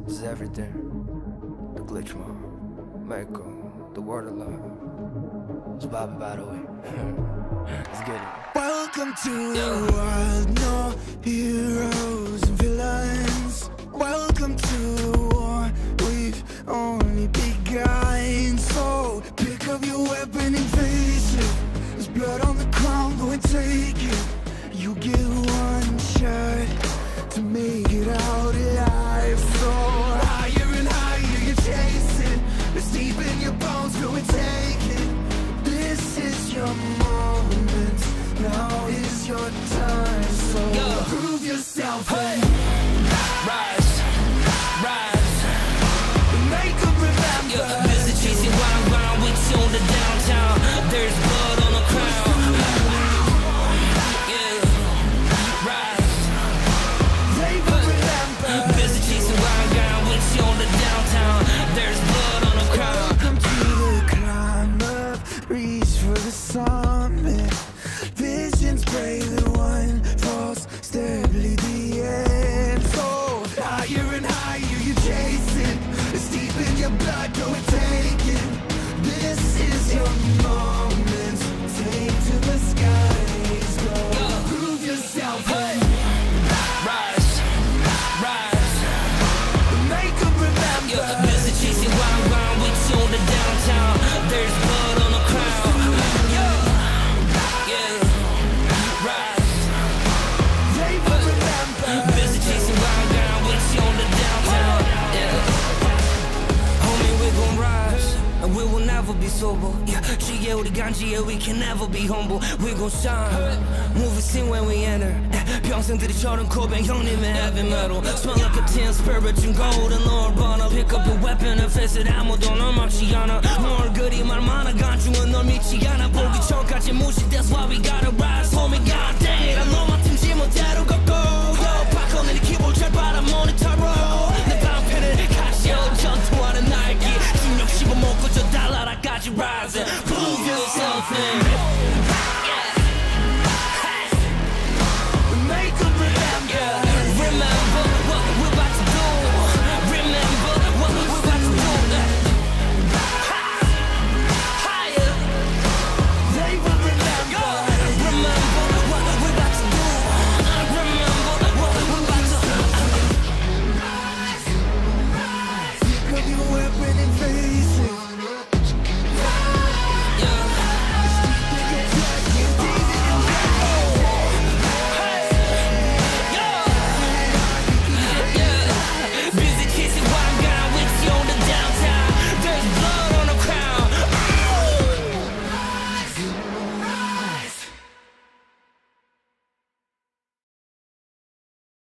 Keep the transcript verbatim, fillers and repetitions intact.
This is everything. The glitch mom, Mako, the word of love. It's Bobby, by the way. Let's get it. Welcome to the world, no heroes and villains. Welcome to the war, we've only begun. So pick up your weapon and face it. There's blood on the ground, go and take it. You get one shot to make it out alive. So higher and higher you're chasing. It's deep in your bones, go and take it. This is your moment, now is your time. So Yo. prove yourself, hey. Rise, rise, make them remember. yeah. Busy chasing round, round with you on the downtown. There's blood on the crown. Yeah, rise, They will remember. busy chasing round, round with you on the downtown. There's blood on the crown. Welcome to the climb up, reach for the summit. Visions brave and one false step lead the end. So higher and higher you're chasing. It's deep in your blood, go and take it. This is your moment. Take to the skies, go. Yeah. Prove yourself, hey. Rise, rise, Make them remember. yeah. Busy chasing round, round with you on the downtown. There's blood on the crown. Yeah, yeah, rise. They will remember. Busy chasing round, round with you on the downtown. Yeah, homie, we gon' rise, and we will never be sober. Yeah, 지혜 우리 간지에 we can never be humble. We gon' shine, movie scene when we enter. 평생들이 저런 고백 형님의 heavy metal. Smell like a tin spirit 준 golden Lord 번호. Pick up your weapon and face it. 아무도 널 막지 않아. 뭘 그리 말 많아 간중은 널 믿지 않아. 보기 전까지 무시. That's why we gotta rise. Homie, God dang it. I know my team 지멋대로 걷고